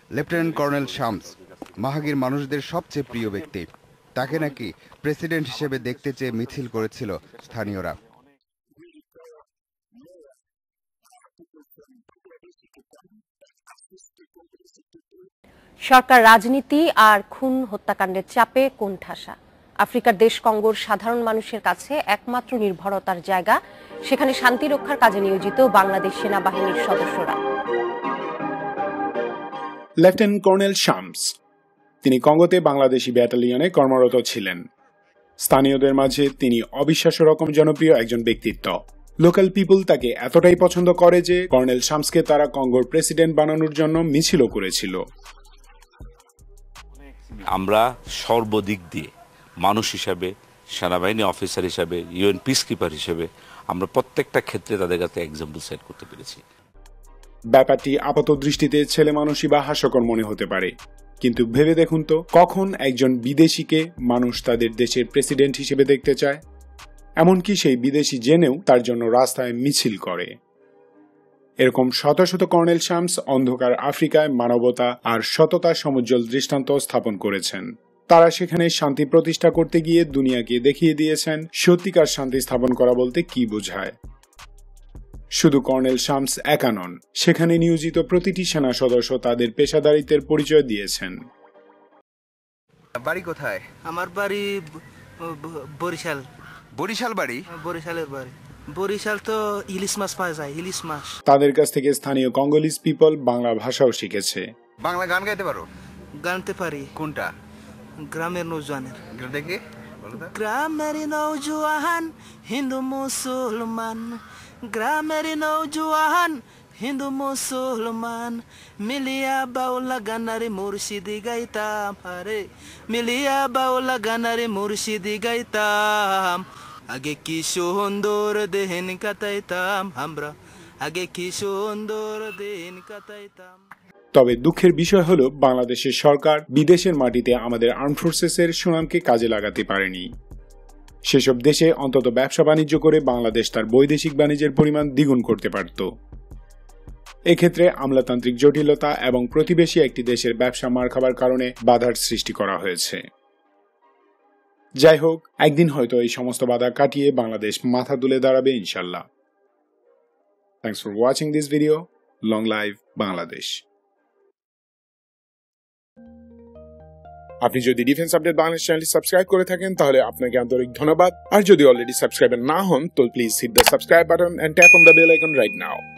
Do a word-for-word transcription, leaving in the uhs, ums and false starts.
Lieutenant colonel Shams মাহাগির মানুষদের সবচেয়ে প্রিয় ব্যক্তি। তাকে নাকি প্রেসিডেন্ট হিসেবে দেখতে চেয়ে মিছিল করেছিল স্থানীয়রা। সরকার রাজনীতি আর খুন হত্যাকাণ্ডের চাপে কোণঠাসা। আফ্রিকার দেশ কঙ্গোর সাধারণ মানুষের কাছে একমাত্র নির্ভরতার জায়গা, সেখানে শান্তি রক্ষার কাজে নিয়োজিত বাংলাদেশ সেনাবাহিনীর সদস্যরা। লেফটেন্যান্ট কর্নেল শামস, তিনি কঙ্গোতে বাংলাদেশি ব্যাটালিয়নে কর্মরত ছিলেন। স্থানীয়দের মাঝে তিনি অবিশ্বাস্য রকম জনপ্রিয় একজন ব্যক্তিত্ব। লোকাল পিপল তাকে এতটাই পছন্দ করে যে কর্নেল শামসকে তারা কঙ্গোর প্রেসিডেন্ট বানানোর জন্য মিছিলও করেছিল। আমরা সর্বদিক দিয়ে মানুষ হিসাবে, সেনাবাহিনী অফিসার হিসাবে, ইউএন পিস কিপার হিসেবে আমরা প্রত্যেকটা ক্ষেত্রে তাদের কাছে এক্সাম্পল সেট করতে পেরেছি। ব্যাপারটি আপাত দৃষ্টিতে ছেলে মানুষই বা হাস্যকর মনে হতে পারে, কিন্তু ভেবে দেখুন তো, কখন একজন বিদেশিকে মানুষ তাদের দেশের প্রেসিডেন্ট হিসেবে দেখতে চায়, এমনকি সেই বিদেশি জেনেও তার জন্য রাস্তায় মিছিল করে। এরকম শত শত কর্নেল শামস অন্ধকার আফ্রিকায় মানবতা আর সততার সমুজ্জ্বল দৃষ্টান্ত স্থাপন করেছেন। তারা সেখানে শান্তি প্রতিষ্ঠা করতে গিয়ে দুনিয়াকে দেখিয়ে দিয়েছেন সত্যিকার শান্তি স্থাপন করা বলতে কি বোঝায়। শুধু কর্নেল শামস একা নন, সেখানে নিয়োজিত প্রতিটি সেনা সদস্য তাদের পেশাদারিত্বের পরিচয় দিয়েছেন। বাড়ি কোথায়? আমার বাড়ি বরিশাল। বরিশাল বাড়ি? বরিশালের বাড়ি। বরিশাল তো ইলিশ মাছ পাওয়া যায়, ইলিশ মাছ। তাদের কাছ থেকে স্থানীয় কঙ্গোলিজ পিপল বাংলা ভাষাও শিখেছে। বাংলা গান গাইতে পারো? গানতে পারি। কোনটা? গ্রামের নৌজওয়ানের। দেখি। গ্রামের নৌজওয়ান হিন্দু মুসলমান, গ্রামের নৌজওয়ান হিন্দু মুসলমান, মিলিয়া বাউলা গানারে মুর্শিদি গাইতাম, আরে মিলিয়া বাউলা গানারে মুর্শিদি গাইতাম। আগে কি সুন্দর দেহেন কাটাইতাম আমরা, আগে কি সুন্দর দেহেন কাটাইতাম। তবে দুঃখের বিষয় হলো বাংলাদেশের সরকার বিদেশের মাটিতে আমাদের আর্ম ফোর্সেসের সুনামকে কাজে লাগাতে পারেনি। সেসব দেশে অন্তত ব্যবসা বাণিজ্য করে বাংলাদেশ তার বৈদেশিক বাণিজ্যের পরিমাণ দ্বিগুণ করতে পারত। এক্ষেত্রে আমলাতান্ত্রিক জটিলতা এবং প্রতিবেশী একটি দেশের ব্যবসা মার খাবার কারণে বাধার সৃষ্টি করা হয়েছে। যাই হোক, একদিন হয়তো এই সমস্ত বাধা কাটিয়ে বাংলাদেশ মাথা তুলে দাঁড়াবে ইনশাল্লাহ। Thanks for watching this video. Long live Bangladesh. আপনি যদি ডিফেন্স আপডেট বাংলাদেশ চ্যানেলটি সাবস্ক্রাইব করে থাকেন তাহলে আপনাকে আন্তরিক ধন্যবাদ। আর যদি অলরেডি সাবস্ক্রাইবার না হন তো please hit the subscribe button and tap on the bell icon right now.